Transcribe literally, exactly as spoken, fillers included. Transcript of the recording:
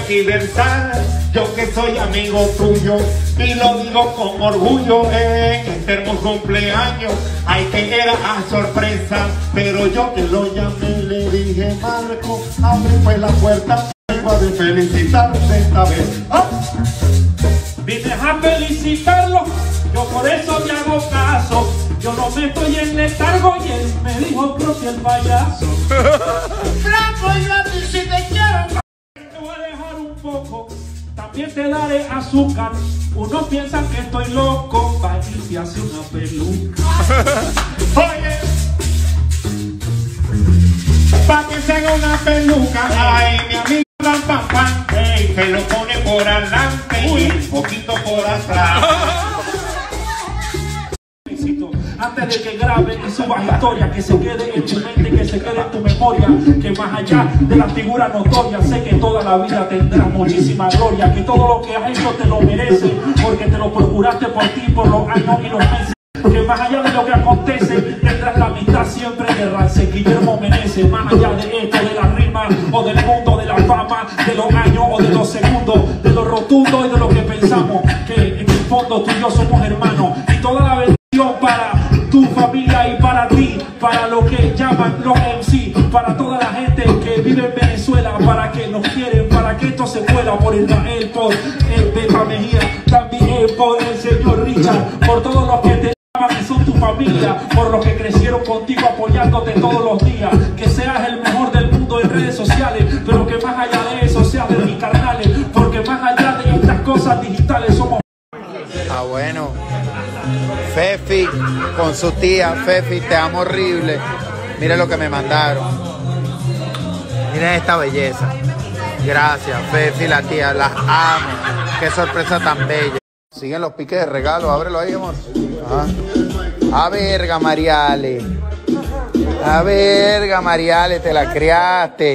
tergiversar. Yo que soy amigo tuyo y lo digo con orgullo en este hermoso cumpleaños. Ay, que era a sorpresa, pero yo que lo llamé le dije: Marco, abre pues la puerta, vengo a felicitarte esta vez. ¡Ah! Vine a felicitarlo, yo por eso te hago caso. Yo no me estoy en letargo y él me dijo propio el payaso. Flaco, yo a ti si te quiero. Te voy a dejar un poco, también te daré azúcar. Unos piensan que estoy loco, va y se hace una peluca. Oye, pa' que se haga una peluca, ay, mi amigo Pam Pam Pam, hey, se lo pone por adelante y un poquito por atrás. Antes de que grabe y subas historia, que se quede en tu mente, que se quede en tu memoria, que más allá de la figura notoria, sé que toda la vida tendrás muchísima gloria, que todo lo que has hecho te lo mereces, porque te lo procuraste por ti, por los años y los meses, que más allá de lo que acontece, tendrás la amistad siempre de Rancé Guillermo Meneses, más allá de esto, de la rima, o del mundo, de la fama, de los años o de los segundos, de lo rotundo y de lo que pensamos, que en el fondo tú y yo somos hermanos, y toda la bendición para tu familia y para ti, para lo que llaman los M C, para toda la gente que vive en Venezuela, para que nos quieren, para que esto se pueda, por Israel, por el Beba Mejía, también por el señor Richard, por todos los que te aman, que son tu familia, por los que crecieron contigo apoyándote todos los días, que seas el mejor del mundo en redes sociales, pero que más allá de eso seas de mis carnales, porque más allá de estas cosas digitales somos. Ah, bueno. Fefi con su tía. Fefi, te amo horrible. Miren lo que me mandaron. Miren esta belleza. Gracias, Fefi, la tía. Las amo. Qué sorpresa tan bella. Siguen los piques de regalo. Ábrelo ahí, amor. Ajá. A verga, Mariale. A verga, Mariale, te la creaste.